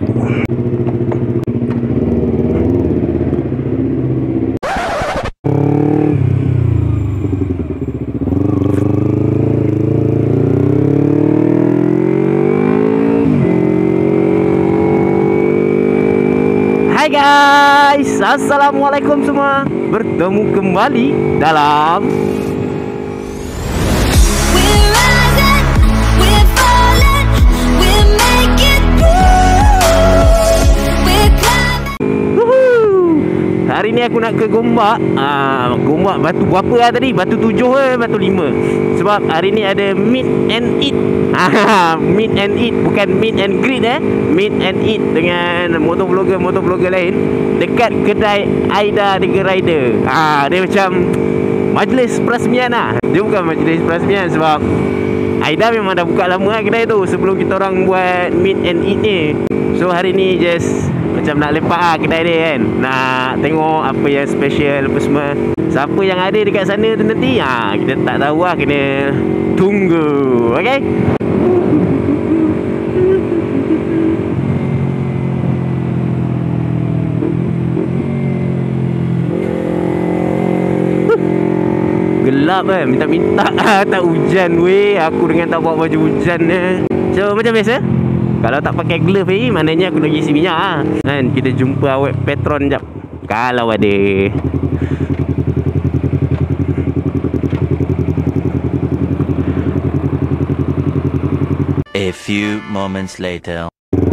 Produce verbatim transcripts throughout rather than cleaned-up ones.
Hai guys, assalamualaikum semua. Bertemu kembali dalam hari ni aku nak ke Gombak. Ah, Gombak batu berapa lah tadi? Batu tujuh ke batu lima? Sebab hari ni ada meet and eat. Ah, meet and eat, bukan meet and greet eh. Meet and eat dengan motovlogger-motovlogger lain dekat kedai Aida Tiga Rider. Ah, dia macam majlis perasmian lah. Dia bukan majlis perasmian sebab Aida memang dah buka lama lah kedai tu sebelum kita orang buat meet and eat ni. So hari ni just macam nak lepak lah kedai dia kan. Nak tengok apa yang special apa semua. Siapa yang ada dekat sana tu nanti ha, kita tak tahu lah, kena tunggu. Okay? Gelap kan, minta-minta tak hujan weh. Aku dengan tak bawa baju hujan eh. So macam biasa, kalau tak pakai glove ni maknanya aku nak isi minyak lah. Kan kita jumpa awet Petron jap kalau ada. A few moments later.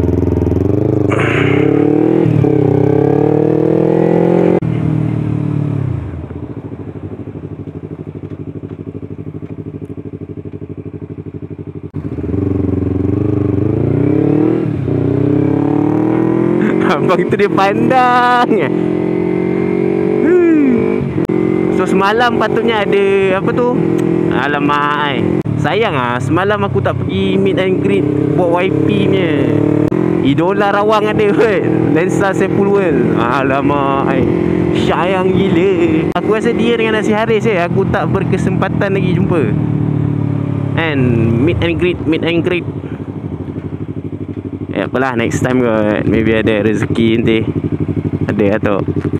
Abang tu dia pandang. So semalam patutnya ada apa tu? Alamak ai. Sayang ah, semalam aku tak pergi meet and greet buat Y P nya. Idola Rawang ada kot, Lensa Sepul World. Alamak ai. Sayang gila. Aku rasa dia dengan Nasi Haris eh, aku tak berkesempatan lagi jumpa. And meet and greet, meet and greet. Ya apalah, next time kot. Maybe ada rezeki nanti. Ada atau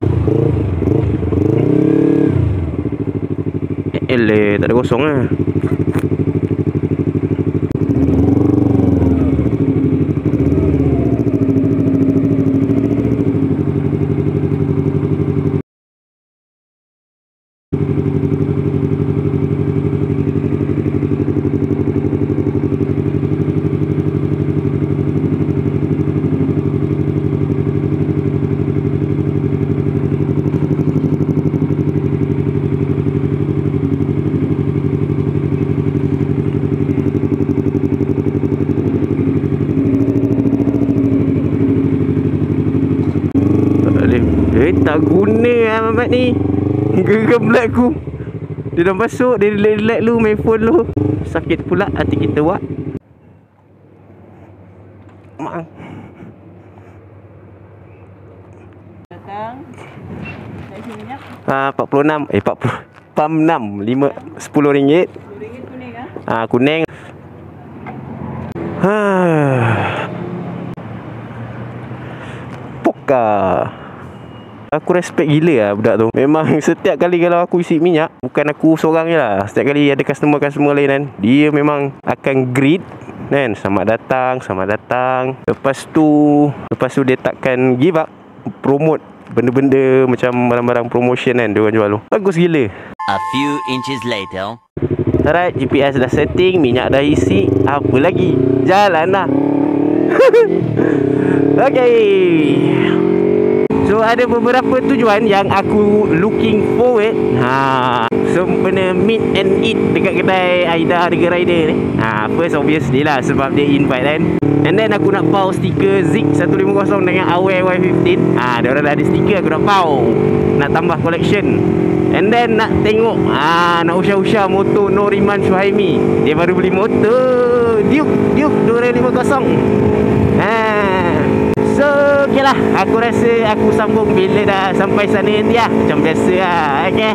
Eh, tak ada kosong lah. Eh, tak guna lah Mamat ni. Geram pula aku. Dia dah masuk, dia relax-relax lu main phone lu. Sakit pula hati kita buat. Mak. Datang. Nak isi minyak? Ha, empat puluh enam. Eh, empat puluh. Pam enam. lima, sepuluh ringgit. sepuluh ringgit kuning ah. Ha, kuning. Ha. Poka. Aku respect gila lah budak tu. Memang setiap kali kalau aku isi minyak, bukan aku seorang je lah, setiap kali ada customer-customer lain kan, dia memang akan greet kan, selamat datang, selamat datang. Lepas tu Lepas tu dia takkan give up promote benda-benda macam barang-barang promotion kan dia orang jual tu. Bagus gila. A few inches later. Alright, G P S dah setting, minyak dah isi, apa lagi? Jalan lah. Okay. So ada beberapa tujuan yang aku looking forward. Ha, so kena meet and eat dekat kedai Aida Tiga Rider ni. Ha, first obviously lah sebab dia invite kan. And then aku nak pau stiker Zik seratus lima puluh dengan Aware Y lima belas. Ha, dia orang dah ada stiker, aku nak pau. Nak tambah collection. And then nak tengok, ha, nak usah-usah motor Noriman Suhaimi. Dia baru beli motor Duke Duke dua ribu lima puluh. Ha. So okay lah, aku rasa aku sambung bila dah sampai sana nanti lah. Macam biasa lah. Okay.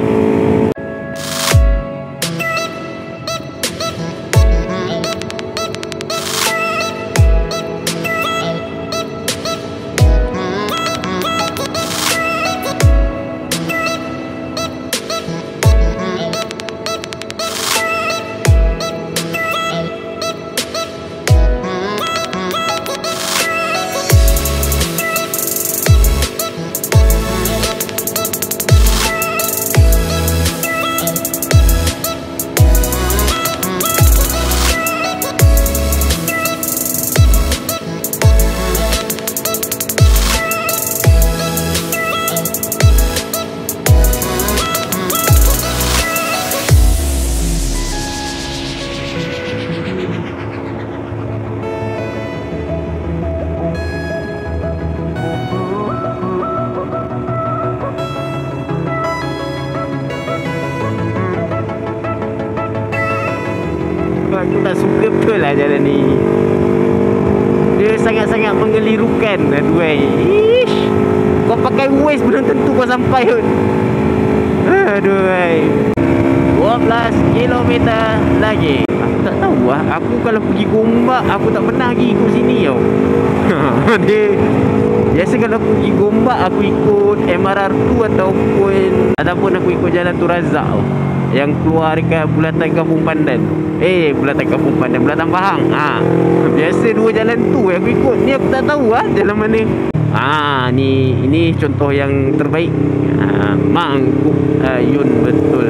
betul lah jalan ni. Dia sangat-sangat mengelirukan. Aduh, ish. Kau pakai Waze belum tentu kau sampai pun. Aduh, dua belas kilometer lagi. Aku tak tahu lah. Aku kalau pergi Gombak, aku tak pernah pergi ikut sini tau. Dia biasa kalau pergi Gombak, aku ikut M R R two ataupun Ataupun aku ikut jalan Tu Razak tau, yang keluar dekat Bulatan Kampung Pandan. Eh, Bulatan Kampung Pandan, Bulatan Pahang. Ha. Biasa dua jalan tu aku ikut. Ni aku tak tahu lah jalan mana. Ah, ni ini contoh yang terbaik. Ah, Mangkuk Ayun betul.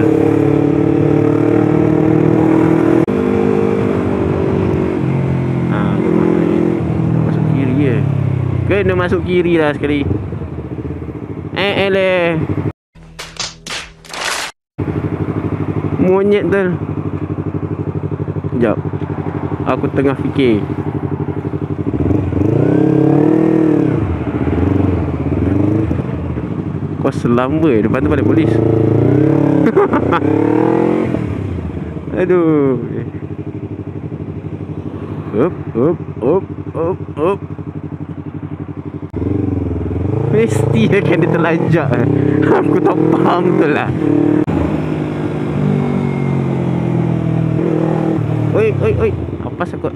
Ah, masuk kiri je. Kena masuk kiri lah sekali. Eh, eleh. Monyet tu. Sekejap. Aku tengah fikir. Kau selamba depan tu balik polis. Aduh. Up, up, up, up, up. Mesti akan dia terlajak. Aku tak faham betul lah. Oi, oi, oi. Apa sakut?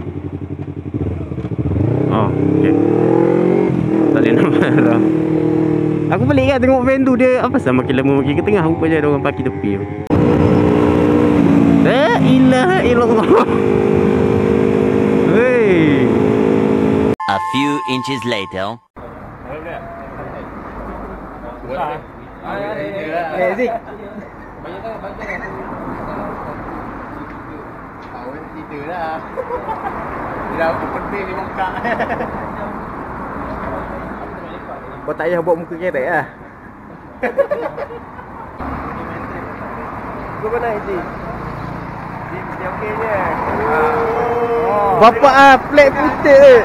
Oh, okey. Tak boleh nak marah. Aku balik kan tengok van tu, dia apa sama makin lama makin ke tengah. Rupanya ada orang parkir tepi tu. La ilaha illallah. Hey. A few inches later. Eh, Zik. Awak tidur lah. Dia aku penting di muka. Kau tak payah buat muka kerek lah. Kau mana Zik? Zik dia okey je. Bapak ah, plate putih.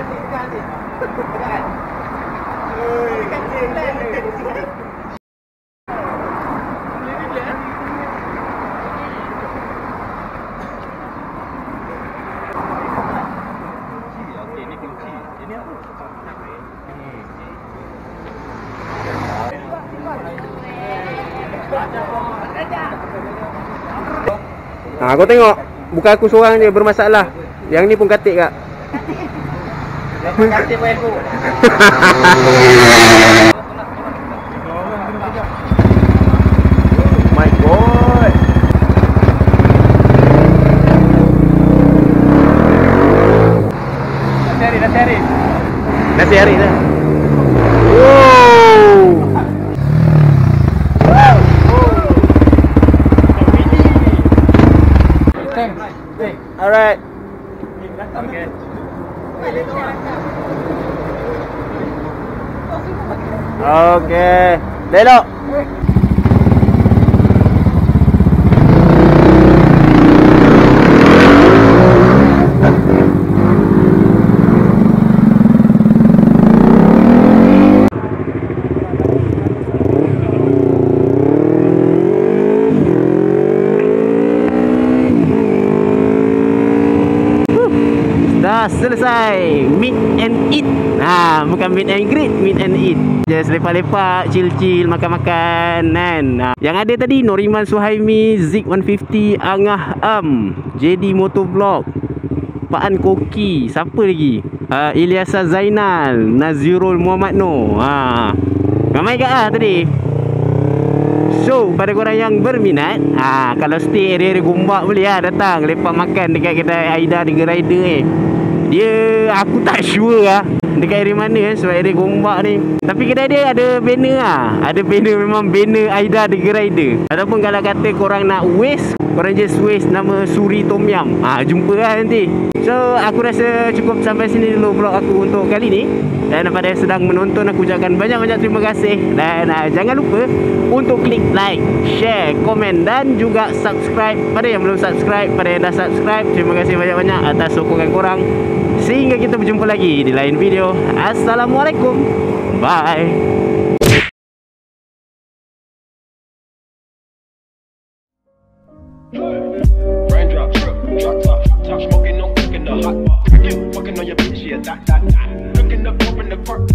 Ha, kau tengok, bukan aku seorang je bermasalah. Yang ni pun katik kak. Katik pun aku. My God. Nasi hari, nasi hari. Nasi hari dah. Wow. Alright. Okay. Okay. Belok. Dah selesai. Meet and eat. Ha, bukan meet and greet, meet and eat. Just lepak-lepak, chill-chill, makan-makan kan. Ha. Yang ada tadi Noriman Suhaimi, Zik one fifty, Angah Am, J D Motovlog, Paan Koki, siapa lagi? Uh, Ilyasa Zainal, Nazirul Muhammad Noor. Ha. Ramai ke ah tadi? So, pada korang yang berminat, ha, kalau stay area-area Gombak boleh lah datang lepak makan dekat kedai Aida Tiga Rider ni. Dia, aku tak sure lah dekat area mana eh, sebab area Gombak ni. Tapi kedai dia ada banner lah. Ada banner, memang banner Aida Tiga Rider. Ataupun kalau kata korang nak waste, korang just waste nama Suri Tom Yum. Ha, jumpa lah nanti. So, aku rasa cukup sampai sini dulu vlog aku untuk kali ni. Dan pada yang sedang menonton, aku ucapkan banyak-banyak terima kasih. Dan uh, jangan lupa untuk klik like, share, komen dan juga subscribe. Pada yang belum subscribe, pada yang dah subscribe, terima kasih banyak-banyak atas sokongan korang. Sehingga kita berjumpa lagi di lain video. Assalamualaikum. Bye. Raindrop, drip, drop top, top smoking, no cooking, the hot Fucking on your bitch, yeah, that, that, that. Looking up, open the park.